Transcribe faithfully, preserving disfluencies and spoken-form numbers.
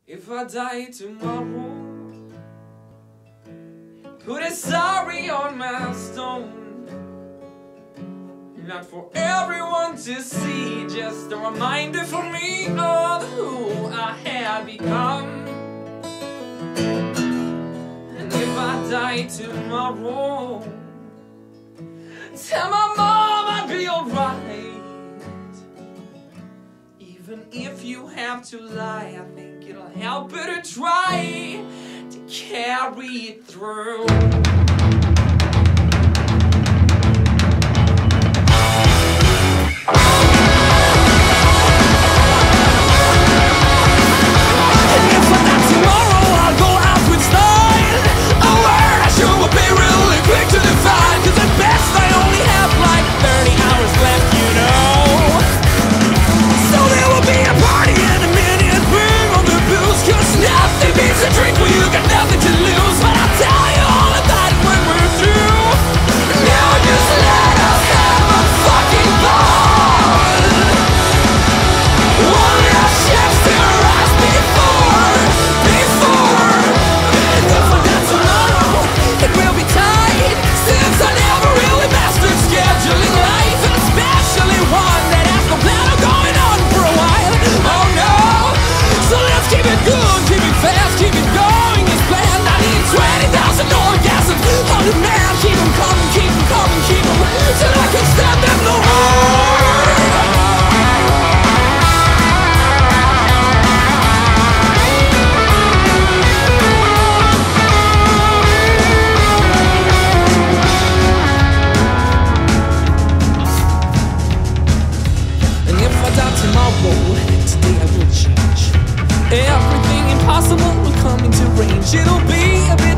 If I die tomorrow, put a sorry on my stone. Not for everyone to see, just a reminder for me of who I have become. And if I die tomorrow, tell my mom I'd be alright. Even if you have to lie, I think it'll help her to try to carry it through. Today I will change. Everything impossible will come into range. It'll be a bit